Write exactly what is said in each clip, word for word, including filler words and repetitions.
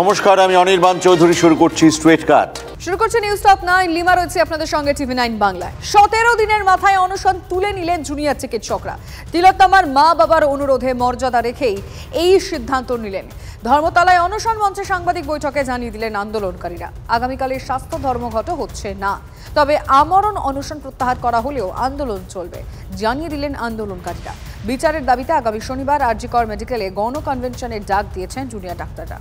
নমস্কার, আমি অনির্বাণ চৌধুরী। শুরু করছি স্ট্রেট কাট। শুরু করছে নিউজ টপ নাইন। লিমা রয়েছে আপনাদের সঙ্গে টিভি নাইন বাংলায়। সতেরো দিনের মাথায় অনশন তুলে নিলেন জুনিয়র চিকিৎসকরা। তিলোত্তমার মা বাবার অনুরোধে মর্যাদা রেখেই এই সিদ্ধান্ত নিলেন। ধর্মতলায় অনশন মঞ্চে সাংবাদিক বৈঠকে জানিয়ে দিলেন আন্দোলনকারীরা আগামীকালের স্বাস্থ্য ধর্মঘট হচ্ছে না, তবে আমরণ অনশন প্রত্যাহার করা হলেও আন্দোলন চলবে, জানিয়ে দিলেন আন্দোলনকারীরা। বিচারের দাবিতে আগামী শনিবার আরজি কর মেডিকেলে গণ কনভেনশনের ডাক দিয়েছেন জুনিয়র ডাক্তাররা।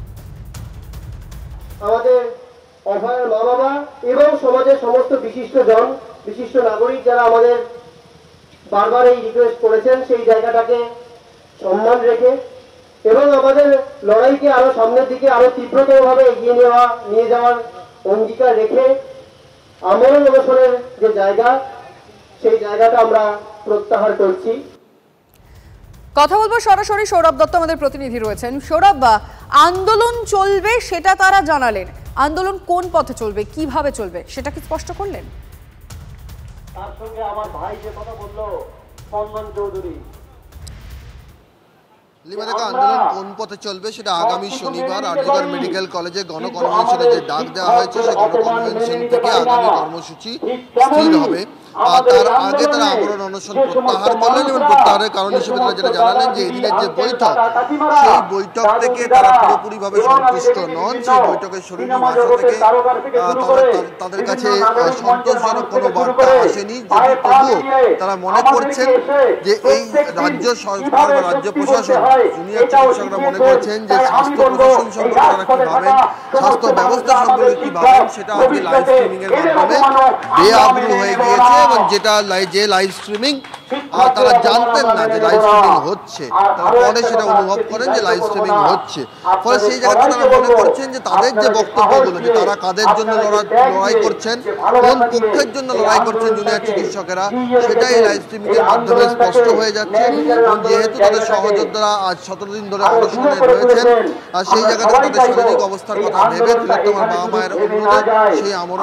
আমাদের অভয়ের মা বাবা এবং সমাজের সমস্ত বিশিষ্ট জন বিশিষ্ট নাগরিক যারা আমাদের বারবার এই রিকোয়েস্ট করেছেন, সেই জায়গাটাকে সম্মান রেখে এবং আমাদের লড়াইকে আরো সামনের দিকে আরো তীব্রতরভাবে এগিয়ে নেওয়া নিয়ে যাওয়ার অঙ্গীকার রেখে আমরণ অনশনের যে জায়গা, সেই জায়গাটা আমরা প্রত্যাহার করছি। কথা বলবো সরাসরি সৌরভ দত্ত আমাদের প্রতিনিধি রয়েছেন। সৌরভ, আন্দোলন চলবে সেটা তারা জানালেন, আন্দোলন কোন পথে চলবে, কিভাবে চলবে সেটা কি স্পষ্ট করলেন? তার সঙ্গে আমার ভাই যে কথা বললো মন্দন চৌধুরী, লিমাদেকা আন্দোলন কোন পথে চলবে সেটা আগামী শনিবার আরজি কর মেডিকেল কলেজে গণ কনভেনশনে যে ডাক দেওয়া হয়েছে সেই গণ কনভেনশন থেকে আগামী কর্মসূচি স্থির হবে। তার আগে তারা আমরণ অনশন প্রত্যাহার করলেন এবং প্রত্যাহারের কারণ হিসেবে তারা যেটা জানালেন যে এদিনের যে বৈঠক, সেই বৈঠক থেকে তারা পুরোপুরিভাবে সন্তুষ্ট নন। সেই বৈঠকের শরীর ভাষা থেকে তাদের কাছে সন্তোষজনক কোনো বার্তা আসেনি, যদি তবুও তারা মনে করছেন যে এই রাজ্য সরকার বা রাজ্য প্রশাসন, জুনিয়র চিকিৎসকরা মনে করছেন যে স্বাস্থ্য প্রশাসন সম্পর্কে তারা কি ভাবেন, স্বাস্থ্য ব্যবস্থা সম্পর্কে কি ভাবেন, সেটা আজকে লাইভ স্ট্রিমিং এর মাধ্যমে বেআগ্রহ হয়ে গিয়েছে। এবং যেটা যে লাইভ স্ট্রিমিং তারা জানতেন না যে লাইভ স্ট্রিমিং হচ্ছে, তারপরে সেটা অনুভব করেন যে লাইভ স্ট্রিমিং হচ্ছে। ফলে সেই জায়গাতে তারা মনে করছেন যে তাদের যে বক্তব্যগুলো, যে তারা কাদের জন্য লড়াই করছেন, কোন পক্ষের জন্য লড়াই করছেন জুনিয়র চিকিৎসকেরা, সেটাই লাইভ স্ট্রিমিং এর মাধ্যমে স্পষ্ট হয়ে যাচ্ছে। এবং যেহেতু তাদের সহযোদ্ধারা আজ সতেরো দিন ধরে অনশনে রয়েছেন, আর সেই জায়গাতে তাদের শারীরিক অবস্থার কথা ভেবে তিলোত্তমার বাবা মায়ের অনুরোধে সেই আমরণ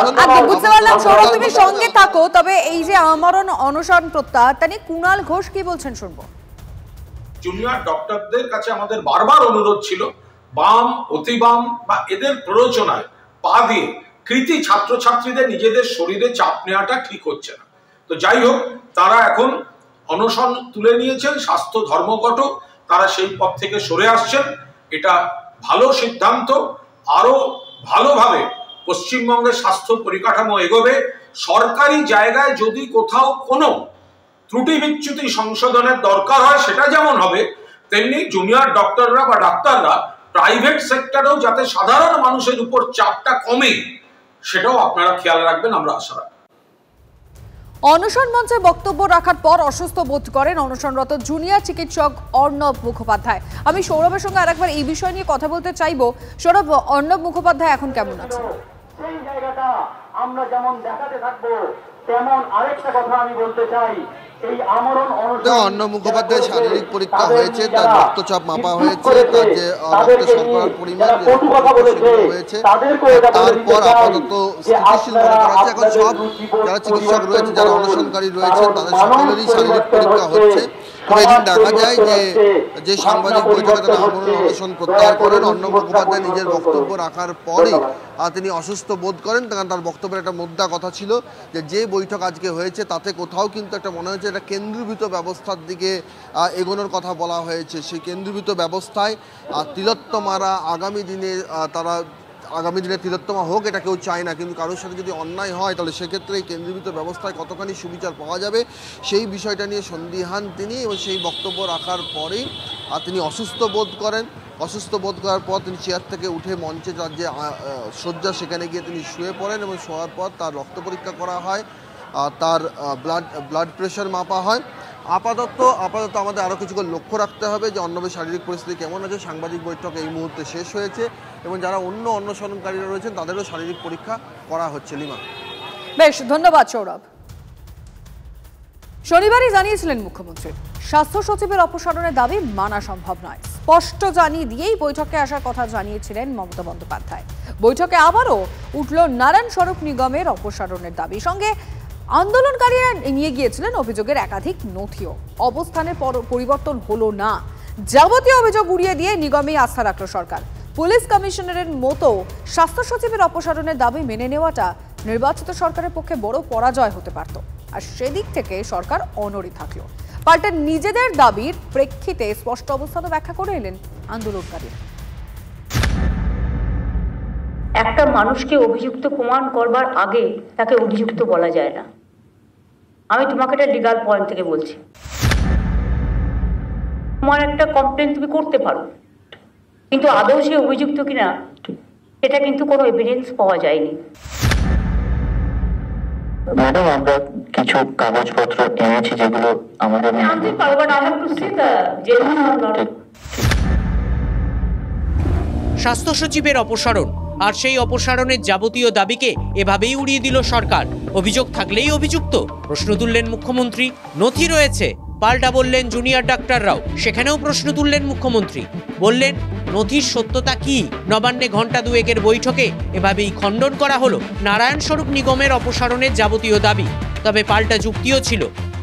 অনশন তুমি সঙ্গে থাকো। তবে এই যে আমরণ অনশন প্রত্যাহার, তা নিয়ে কুণাল ঘোষ কি বলছেন শুনবো। জুনিয়র ডক্টরদের কাছে আমাদের বারবার অনুরোধ ছিল, বাম অতি বাম বা এদের প্ররোচনায় পা দিয়ে কৃতি ছাত্রছাত্রীদের নিজেদের শরীরে চাপ নেওয়াটা ঠিক হচ্ছে না। তো যাই হোক, তারা এখন অনশন তুলে নিয়েছেন, স্বাস্থ্য ধর্মঘট, তারা সেই পথ থেকে সরে আসছেন। এটা ভালো সিদ্ধান্ত। আরো ভালোভাবে পশ্চিমবঙ্গের স্বাস্থ্য পরিকাঠামো এগোবে। সরকারি জায়গায় যদি কোথাও কোনো ত্রুটি বিচ্যুতি সংশোধনের দরকার হয়, সেটা যেমন হবে, তেমনি জুনিয়র ডক্টররা বা ডাক্তাররা প্রাইভেট সেক্টরেও যাতে সাধারণ মানুষের উপর চাপটা কমে, সেটাও আপনারা খেয়াল রাখবেন, আমরা আশা রাখি। অনশন মঞ্চে বক্তব্য রাখার পর অসুস্থ বোধ করেন অনশনরত জুনিয়র চিকিৎসক অর্ণব মুখোপাধ্যায়। আমি সৌরভের সঙ্গে আরেকবার এই বিষয় নিয়ে কথা বলতে চাইবো। সৌরভ, অর্ণব মুখোপাধ্যায় এখন কেমন আছে? সেই জায়গাটা আমরা যেমন দেখাতে থাকবো, তেমন আরেকটা কথা আমি বলতে চাই। অর্ণব মুখোপাধ্যায়ের শারীরিক পরীক্ষা হয়েছে, তার রক্তচাপ মাপা হয়েছে, তার যে রক্ত শর্করার পরিমাণ হয়েছে, তারপর আপাতত স্থিতিশীল মনে করা হচ্ছে। এখন সব যারা চিকিৎসক রয়েছে, যারা অনশনকারী রয়েছেন, তাদের সকলেরই শারীরিক পরীক্ষা হচ্ছে। তবে এদিন দেখা যায় যে যে সাংবাদিক বৈঠকে তারা আমরণ অনশন প্রত্যাহার করেন, অর্ণব মুখোপাধ্যায় নিজের বক্তব্য রাখার পরে তিনি অসুস্থ বোধ করেন। কারণ তার বক্তব্যের একটা মুদ্রা কথা ছিল যে যে বৈঠক আজকে হয়েছে তাতে কোথাও কিন্তু একটা মনে হয়েছে একটা কেন্দ্রীভূত ব্যবস্থার দিকে এগোনোর কথা বলা হয়েছে। সেই কেন্দ্রীভূত ব্যবস্থায় তিলোত্তমারা আগামী দিনে তারা আগামী দিনে তিলোত্তমা হোক, এটা কেউ চায় না, কিন্তু কারোর সাথে যদি অন্যায় হয় তাহলে সেক্ষেত্রে এই কেন্দ্রীভূত ব্যবস্থায় কতখানি সুবিচার পাওয়া যাবে, সেই বিষয়টা নিয়ে সন্দিহান তিনি। এবং সেই বক্তব্য রাখার পরেই তিনি অসুস্থ বোধ করেন। অসুস্থ বোধ করার পর তিনি চেয়ার থেকে উঠে মঞ্চে তার যে শয্যা, সেখানে গিয়ে তিনি শুয়ে পড়েন এবং শোয়ার পর তার রক্ত পরীক্ষা করা হয়, তার ব্লাড ব্লাড প্রেশার মাপা হয়। আপাতত আপাতত আমাদের আরও কিছুক্ষণ লক্ষ্য রাখতে হবে যে অর্ণবের শারীরিক পরিস্থিতি কেমন আছে। সাংবাদিক বৈঠক এই মুহূর্তে শেষ হয়েছে এবং যারা অন্য অন্বেষণকারীরা রয়েছেন তাদেরও শারীরিক পরীক্ষা করা হচ্ছে। লিমা, বেশ ধন্যবাদ সৌরভ। শনিবারই জানিয়েছিলেন মুখ্যমন্ত্রী, স্বাস্থ্য সচিবের অপসারণের দাবি মানা সম্ভব নয়। স্পষ্ট জানিয়ে দিয়েই বৈঠকে আসার কথা জানিয়েছিলেন মমতা বন্দ্যোপাধ্যায়। বৈঠকে আবারও উঠল নারায়ণ সড়ক নিগমের অপসারণের দাবি। সঙ্গে আন্দোলনকারীরা নিয়ে গিয়েছিলেন অভিযোগের একাধিক নথিও। অবস্থানের পরিবর্তন হলো না। যাবতীয় অভিযোগ উড়িয়ে দিয়ে নিগমেই আস্থা রাখল সরকার। পুলিশ কমিশনারের মতো স্বাস্থ্য সচিবের অপসারণের দাবি মেনে নেওয়াটা নির্বাচিত সরকারের পক্ষে বড় পরাজয় হতে পারত, আর সেদিক থেকে সরকার অনড়ি থাকলো। পাল্টা নিজেদের দাবির প্রেক্ষিতে স্পষ্ট অবস্থান ব্যাখ্যা করে এলেন আন্দোলনকারীরা। একটা মানুষকে অভিযুক্ত প্রমাণ করবার আগে তাকে অভিযুক্ত বলা যায় না। আমি তোমাকে একটা লিগাল পয়েন্ট থেকে বলছি, তোমার একটা কমপ্লেন তুমি করতে পারো, কিন্তু আদৌ সে অভিযুক্ত কিনা এটা কিন্তু কোনো এভিডেন্স পাওয়া যায়নি। ম্যাডাম, আমরা কিছু কাগজপত্র এনেছি যেগুলো আমাদের আনতে পারবো না। আমরা টু সি দ্য জেনুইন। স্বাস্থ্য সচিবের অপসারণ আর সেই অপসারণের যাবতীয় দাবিকে এভাবেই উড়িয়ে দিল সরকার। অভিযোগ থাকলেই অভিযুক্ত, প্রশ্ন তুললেন মুখ্যমন্ত্রী। নথি রয়েছে, পাল্টা বললেন জুনিয়র ডাক্তাররাও। সেখানেও প্রশ্ন তুললেন মুখ্যমন্ত্রী, বললেন নথির সত্যতা কি? নবান্নে ঘন্টা দুয়েকের বৈঠকে এভাবেই খণ্ডন করা হলো নারায়ণ স্বরূপ নিগমের অপসারণের যাবতীয় দাবি। তবে পাল্টা যুক্তিও ছিল।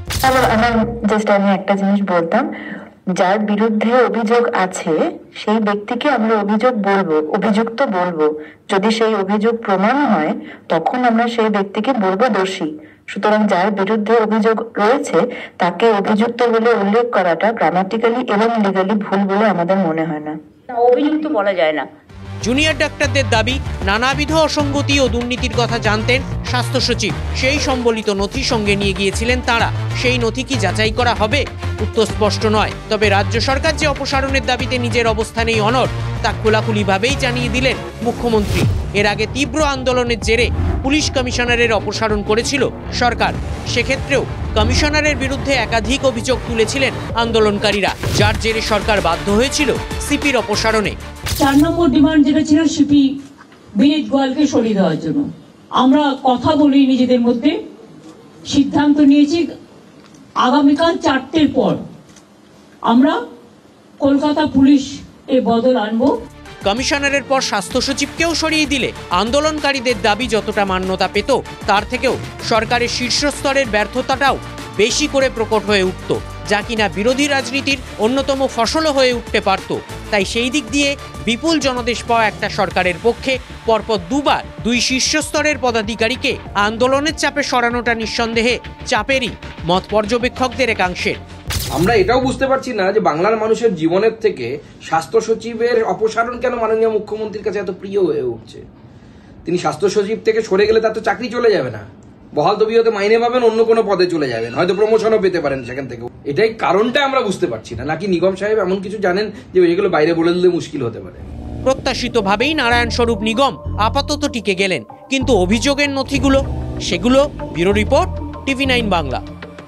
জাস্ট আমি একটা জিনিস বলতাম, যার বিরুদ্ধে অভিযোগ আছে সেই ব্যক্তিকে আমরা অভিযোগ বলবো, অভিযুক্ত বলবো। যদি সেই অভিযোগ প্রমাণ হয় তখন আমরা সেই ব্যক্তিকে বলবো দোষী। সুতরাং যার বিরুদ্ধে অভিযোগ রয়েছে তাকে অভিযুক্ত বলে উল্লেখ করাটা গ্রামাটিক্যালি এবং লিগালি ভুল বলে আমাদের মনে হয় না। অভিযুক্ত বলা যায় না। জুনিয়র ডাক্তারদের দাবি, নানাবিধ অসঙ্গতি ও দুর্নীতির কথা জানতেন স্বাস্থ্য সচিব। সেই সম্বলিত নথি সঙ্গে নিয়ে গিয়েছিলেন তাঁরা। সেই নথি কি যাচাই করা হবে? উত্তর স্পষ্ট নয়। তবে রাজ্য সরকার যে অপসারণের দাবিতে নিজের অবস্থানেই অনড়, তা খোলাখুলিভাবেই জানিয়ে দিলেন মুখ্যমন্ত্রী। এর আগে তীব্র আন্দোলনের জেরে পুলিশ কমিশনারের অপসারণ করেছিল সরকার। সেক্ষেত্রেও কমিশনারের বিরুদ্ধে একাধিক অভিযোগ তুলেছিলেন আন্দোলনকারীরা, যার জেরে সরকার বাধ্য হয়েছিল সিপির অপসারণে। চার নম্বর ডিমান্ড যেটা ছিল সিপি বিনীত গোয়ালকে সরিয়ে দেওয়ার জন্য, আমরা কথা বলি নিজেদের মধ্যে, সিদ্ধান্ত নিয়েছি আগামীকাল চারটের পর আমরা কলকাতা পুলিশ এ বদল আনবো। কমিশনারের পর স্বাস্থ্য সচিবকেও সরিয়ে দিলে আন্দোলনকারীদের দাবি যতটা মান্যতা পেত, তার থেকেও সরকারের শীর্ষস্তরের ব্যর্থতাটাও বেশি করে প্রকট হয়ে উঠত, যা কিনা বিরোধী রাজনীতির অন্যতম ফসলও হয়ে উঠতে পারত। তাই সেই দিক দিয়ে বিপুল জনাদেশ পাওয়া একটা সরকারের পক্ষে পরপর দুবার দুই শীর্ষস্তরের পদাধিকারীকে আন্দোলনের চাপে সরানোটা নিঃসন্দেহে চাপেরই মত পর্যবেক্ষকদের একাংশের। আমরা এটাও বুঝতে পারছি না যে বাংলার মানুষের জীবনের থেকে স্বাস্থ্য সচিবের অপসারণ কেন মাননীয় মুখ্যমন্ত্রীর কাছে এত প্রিয় হয়ে উঠছে। তিনি স্বাস্থ্য সচিব থেকে সরে গেলে তার তো চাকরি চলে যাবে না, বহাল তবিয়তে মাইনে পাবেন, অন্য কোনো পদে চলে যাবেন, হয়তো প্রমোশনও পেতে পারেন সেখান থেকে। এটাই কারণটা আমরা বুঝতে পারছি না, নাকি নিগম সাহেব এমন কিছু জানেন যে এগুলো বাইরে বলে দিলে মুশকিল হতে পারে। প্রত্যাশিতভাবেই নারায়ণ স্বরূপ নিগম আপাতত টিকে গেলেন, কিন্তু অভিযোগের নথিগুলো, সেগুলো bureau report, TV nine Bangla.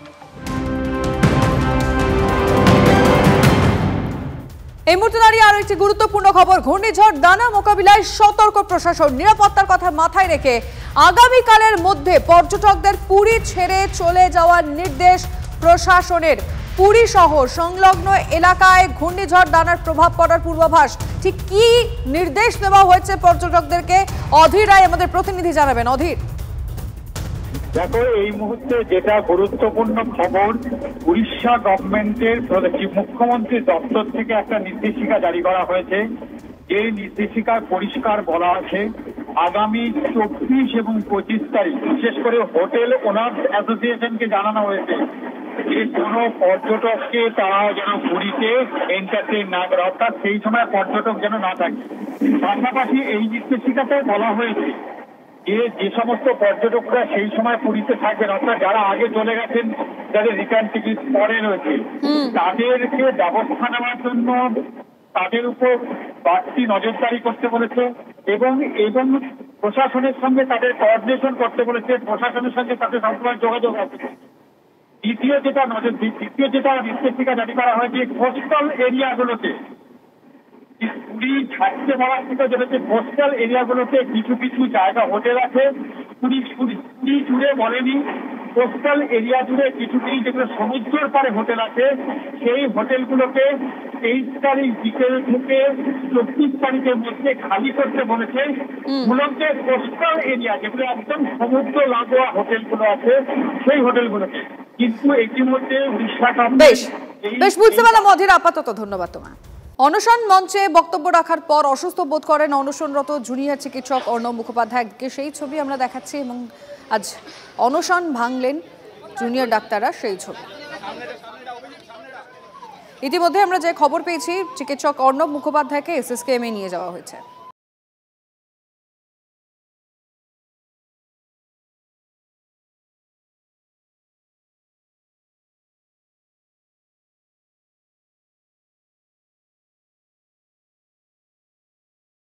এই মুহূর্তে দাঁড়িয়ে আরো একটি গুরুত্বপূর্ণ খবর। ঘূর্ণিঝড় দানা মোকাবিলায় সতর্ক প্রশাসন। নিরাপত্তার কথা মাথায় রেখে আগামীকালের মধ্যে পর্যটকদের পুরী ছেড়ে চলে যাওয়ার নির্দেশ প্রশাসনের। পুরী সহ সংলগ্ন এলাকায় ঘূর্ণিঝড় দানার প্রভাব পড়ার পূর্বাভাস। ঠিক কি নির্দেশ দেওয়া হয়েছে পর্যটকদেরকে, অধীর রায় আমাদের প্রতিনিধি জানাবেন। অধীর, দেখো, এই মুহূর্তে যেটা গুরুত্বপূর্ণ খবর, উড়িষ্যা গভর্নমেন্টের মুখ্যমন্ত্রীর দপ্তর থেকে একটা নির্দেশিকা জারি করা হয়েছে। এই নির্দেশিকায় পরিষ্কার বলা আছে আগামী চব্বিশ এবং পঁচিশ তারিখ বিশেষ করে হোটেল ওনার্স অ্যাসোসিয়েশনকে জানানো হয়েছে যে কোনো পর্যটককে তারা যেন পুরীতে এন্টারটেইন না করে, অর্থাৎ সেই সময় পর্যটক যেন না থাকে। পাশাপাশি এই নির্দেশিকাতে বলা হয়েছে যে যে সমস্ত পর্যটকরা সেই সময় পুরীতে থাকবেন, অর্থাৎ যারা আগে চলে গেছেন, যাদের রিটার্ন টিকিট পরে রয়েছে, তাদেরকে ব্যবস্থা নেওয়ার জন্য তাদের উপর বাড়তি নজরদারি করতে বলেছে এবং এবং প্রশাসনের সঙ্গে তাদের কোঅর্ডিনেশন করতে বলেছে, প্রশাসনের সঙ্গে তাদের সবসময় যোগাযোগ আছে। দ্বিতীয় যেটা নজর দ্বিতীয় যেটা নির্দেশিকা জারি করা হয়েছে, কোস্টাল এরিয়াগুলোতে পুরী ছাড়তে পারার থেকে যেটা হচ্ছে কোস্টাল এরিয়াগুলোতে কিছু কিছু জায়গা হোটেল আছে, পুরী পুরী জুড়ে বলেনি, কোস্টাল এরিয়া জুড়ে কিছু কিছু যেগুলো সমুদ্রের পারে হোটেল আছে, সেই হোটেলগুলোকে তেইশ তারিখ বিকেল থেকে চব্বিশ তারিখের মধ্যে খালি করতে বলেছে। মূলত কোস্টাল এরিয়া যেগুলো একদম সমুদ্র লাগোয়া হোটেলগুলো আছে সেই হোটেলগুলোকে। কিন্তু ইতিমধ্যে উড়িষ্যা বেশ বেশ বুঝতে পারলাম অধীর, আপাতত ধন্যবাদ তোমার। অনশন মঞ্চে বক্তব্য রাখার পর অসুস্থ বোধ করেন অনশনরত জুনিয়র চিকিৎসক অর্ণব মুখোপাধ্যায়। একদিকে সেই ছবি আমরা দেখাচ্ছি এবং আজ অনশন ভাঙলেন জুনিয়র ডাক্তাররা, সেই ছবি। ইতিমধ্যে আমরা যে খবর পেয়েছি, চিকিৎসক অর্ণব মুখোপাধ্যায়কে এসএসকেএমে নিয়ে যাওয়া হয়েছে।